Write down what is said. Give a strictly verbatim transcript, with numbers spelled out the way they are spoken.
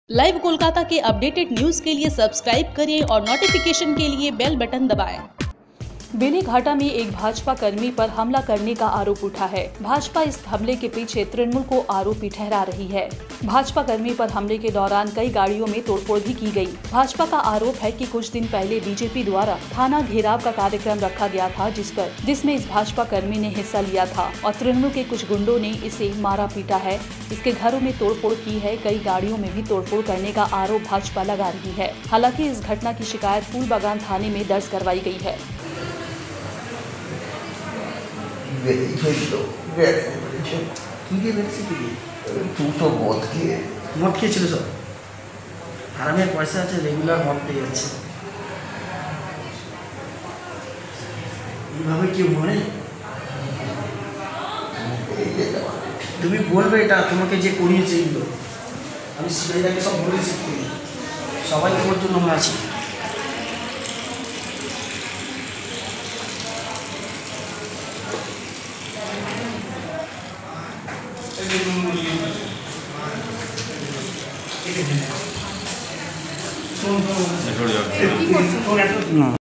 Live Kolkata के updated news के लिए सब्सक्राइब करें और नोटिफिकेशन के लिए बेल बटन दबाएं। बेनीघाटा में एक भाजपा कर्मी पर हमला करने का आरोप उठा है। भाजपा इस हमले के पीछे तृणमूल को आरोपी ठहरा रही है। भाजपा कर्मी पर हमले के दौरान कई गाड़ियों में तोड़फोड़ भी की गई। भाजपा का आरोप है कि कुछ दिन पहले बीजेपी द्वारा थाना घेराव का कार्यक्रम रखा गया था, जिस पर जिसमें इस भाजपा कर्मी ने हिस्सा लिया था और तृणमूल के कुछ गुंडों ने इसे मारा पीटा है। इसके घरों में तोड़फोड़ की है, कई गाड़ियों में भी तोड़फोड़ करने का आरोप भाजपा लगा रही है। हालांकि इस घटना की शिकायत फूलबागान थाने में दर्ज करवाई गई है। দুটো মদ খেয়ে মদ খেয়েছিল সব হারামের পয়সা আছে, রেগুলার মদ পেয়ে যাচ্ছে। এইভাবে কেউ মরে? তুমি বলবে এটা তোমাকে যে করিয়েছে এগুলো। আমি সিআইডাকে সব বলেছি, সবাই তোমার জন্য আমরা আছি। না